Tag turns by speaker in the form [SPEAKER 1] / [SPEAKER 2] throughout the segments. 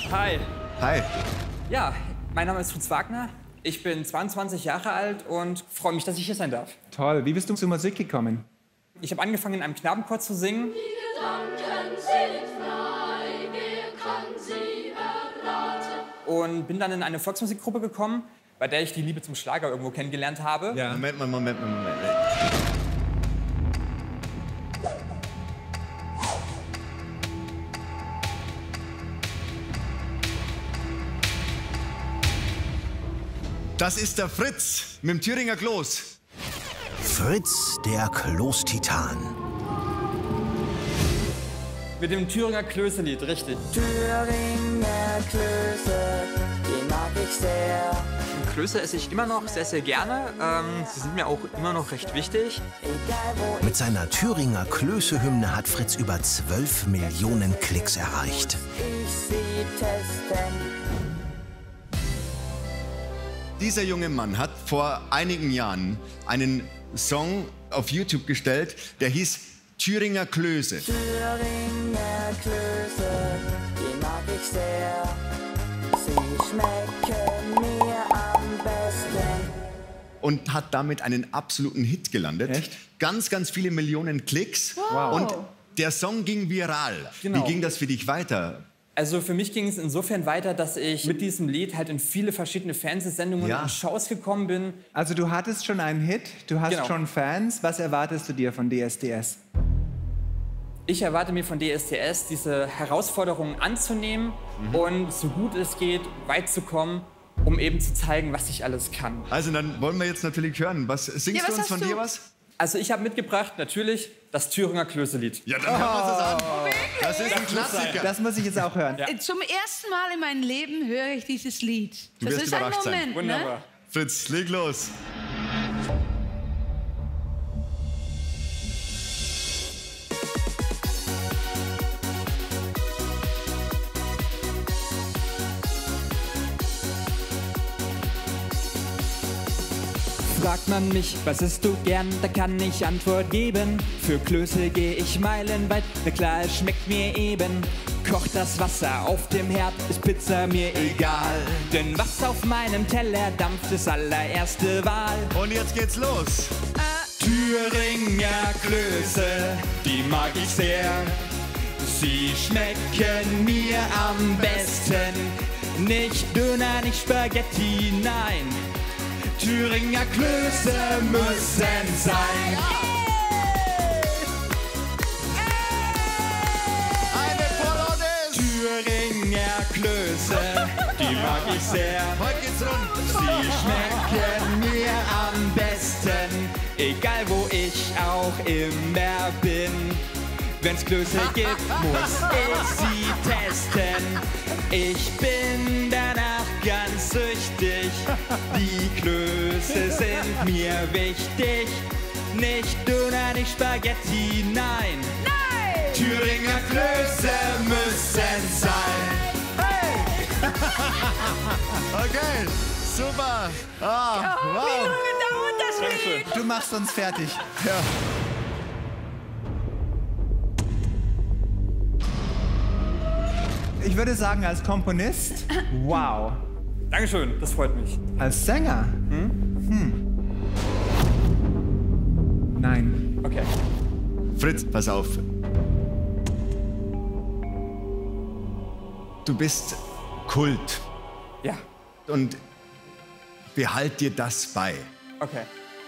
[SPEAKER 1] Hi.
[SPEAKER 2] Hi.
[SPEAKER 1] Ja, mein Name ist Fritz Wagner. Ich bin 22 Jahre alt und freue mich, dass ich hier sein darf.
[SPEAKER 3] Toll. Wie bist du zur Musik gekommen?
[SPEAKER 1] Ich habe angefangen, in einem Knabenchor zu singen.
[SPEAKER 4] Die Gedanken sind frei, wer kann sie erraten?
[SPEAKER 1] Und bin dann in eine Volksmusikgruppe gekommen, bei der ich die Liebe zum Schlager irgendwo kennengelernt habe.
[SPEAKER 3] Ja.
[SPEAKER 2] Moment. Das ist der Fritz mit dem Thüringer Kloß.
[SPEAKER 5] Fritz, der Kloßtitan.
[SPEAKER 1] Mit dem Thüringer Klöße-Lied, richtig.
[SPEAKER 6] Thüringer Klöße, die mag ich sehr.
[SPEAKER 1] Klöße esse ich immer noch sehr, sehr gerne. Sie sind mir auch immer noch recht wichtig.
[SPEAKER 6] Egal wo
[SPEAKER 5] Mit seiner Thüringer Klöße-Hymne hat Fritz über 12 Millionen Klicks erreicht.
[SPEAKER 6] ich sie testen.
[SPEAKER 2] Dieser junge Mann hat vor einigen Jahren einen Song auf YouTube gestellt, der hieß Thüringer Klöße.
[SPEAKER 6] Thüringer Klöße, die mag ich sehr. Sie schmecken mir am besten.
[SPEAKER 2] Und hat damit einen absoluten Hit gelandet.
[SPEAKER 3] Echt?
[SPEAKER 2] Ganz, ganz viele Millionen Klicks.
[SPEAKER 3] Wow.
[SPEAKER 2] Und der Song ging viral.
[SPEAKER 1] Genau.
[SPEAKER 2] Wie ging das für dich weiter?
[SPEAKER 1] Also für mich ging es insofern weiter, dass ich mit diesem Lied halt in viele verschiedene Fernsehsendungen
[SPEAKER 2] Ja.
[SPEAKER 1] und Shows gekommen bin.
[SPEAKER 3] Also du hattest schon einen Hit, du hast
[SPEAKER 1] Genau.
[SPEAKER 3] schon Fans. Was erwartest du dir von DSDS?
[SPEAKER 1] Ich erwarte mir von DSDS, diese Herausforderungen anzunehmen und so gut es geht, weit zu kommen, um eben zu zeigen, was ich alles kann.
[SPEAKER 2] Also dann wollen wir jetzt natürlich hören. Was singst du uns von dir was?
[SPEAKER 1] Also ich habe mitgebracht, natürlich, das Thüringer Klöße-Lied.
[SPEAKER 2] Ja, dann hören wir uns das an. Das ist ein Klassiker.
[SPEAKER 3] Das muss ich jetzt auch hören.
[SPEAKER 7] Zum ersten Mal in meinem Leben höre ich dieses Lied.
[SPEAKER 2] Du
[SPEAKER 7] Das
[SPEAKER 2] wirst
[SPEAKER 7] ist ein
[SPEAKER 2] überrascht sein.
[SPEAKER 7] Moment, ne?
[SPEAKER 1] Wunderbar.
[SPEAKER 2] Fritz, leg los.
[SPEAKER 1] Fragt man mich, was isst du gern, da kann ich Antwort geben. Für Klöße gehe ich meilenweit, na klar, es schmeckt mir eben. Kocht das Wasser auf dem Herd, ist Pizza mir egal. Denn was auf meinem Teller dampft, ist allererste Wahl.
[SPEAKER 2] Und jetzt geht's los.
[SPEAKER 1] Thüringer Klöße, die mag ich sehr. Sie schmecken mir am besten. Nicht Döner, nicht Spaghetti, nein. Thüringer Klöße müssen sein.
[SPEAKER 2] Eine Polonaise.
[SPEAKER 1] Thüringer Klöße, die mag ich sehr.
[SPEAKER 2] Heute geht's rund.
[SPEAKER 1] Sie schmecken mir am besten, egal wo ich auch immer bin. Wenn's Klöße gibt, muss ich sie testen. Ich bin danach ganz süchtig. Die Klöße sind mir wichtig. Nicht Döner, nicht Spaghetti, nein. Nein! Thüringer Klöße müssen sein.
[SPEAKER 2] Okay, super. Ah, wow.
[SPEAKER 7] Dauert das Lied?
[SPEAKER 3] Du machst uns fertig.
[SPEAKER 2] Ja.
[SPEAKER 3] Ich würde sagen, als Komponist, wow.
[SPEAKER 1] Dankeschön, das freut mich.
[SPEAKER 3] Als Sänger, nein.
[SPEAKER 1] Okay.
[SPEAKER 2] Fritz, pass auf. Du bist Kult
[SPEAKER 1] Ja,
[SPEAKER 2] und behalt dir das bei.
[SPEAKER 1] okay.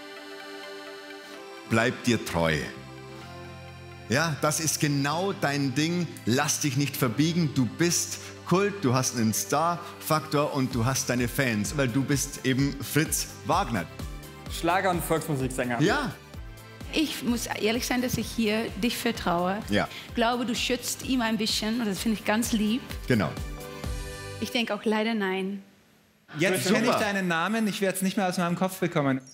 [SPEAKER 2] Bleib dir treu. Ja, das ist genau dein Ding. Lass dich nicht verbiegen. Du bist Kult, du hast einen Star-Faktor und du hast deine Fans, weil du bist eben Fritz Wagner.
[SPEAKER 1] Schlager- und Volksmusiksänger.
[SPEAKER 2] Ja,
[SPEAKER 7] Ich muss ehrlich sein, dass ich hier dich vertraue.
[SPEAKER 2] Ja.
[SPEAKER 7] Ich glaube, du schützt ihn ein bisschen und das finde ich ganz lieb.
[SPEAKER 2] genau.
[SPEAKER 7] Ich denke auch leider nein.
[SPEAKER 3] Jetzt
[SPEAKER 2] Super.
[SPEAKER 3] kenne ich deinen Namen, ich werde es nicht mehr aus meinem Kopf bekommen.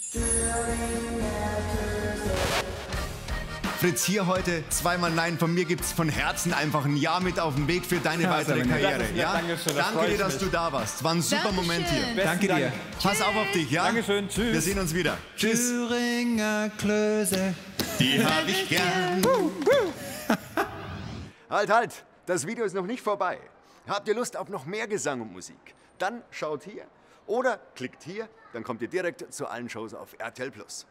[SPEAKER 2] Fritz, hier heute zweimal Nein. Von mir gibt's von Herzen einfach ein Ja mit auf den Weg für deine weitere
[SPEAKER 3] aber nett.
[SPEAKER 2] Karriere.
[SPEAKER 1] Das ist nett,
[SPEAKER 2] Ja?
[SPEAKER 1] Dankeschön, das
[SPEAKER 2] Danke
[SPEAKER 1] freut
[SPEAKER 2] dir, dass
[SPEAKER 1] mich.
[SPEAKER 2] du da warst. War ein super
[SPEAKER 7] Dankeschön.
[SPEAKER 2] Moment hier.
[SPEAKER 1] Besten
[SPEAKER 3] Danke
[SPEAKER 1] Dank.
[SPEAKER 3] dir.
[SPEAKER 2] Pass auf dich, ja?
[SPEAKER 1] Dankeschön, tschüss.
[SPEAKER 2] Wir sehen uns wieder. Tschüss.
[SPEAKER 3] Thüringer Klöße.
[SPEAKER 2] Die hab ich gern. Halt, halt.
[SPEAKER 8] das Video ist noch nicht vorbei. Habt ihr Lust auf noch mehr Gesang und Musik? Dann schaut hier oder klickt hier, dann kommt ihr direkt zu allen Shows auf RTL+.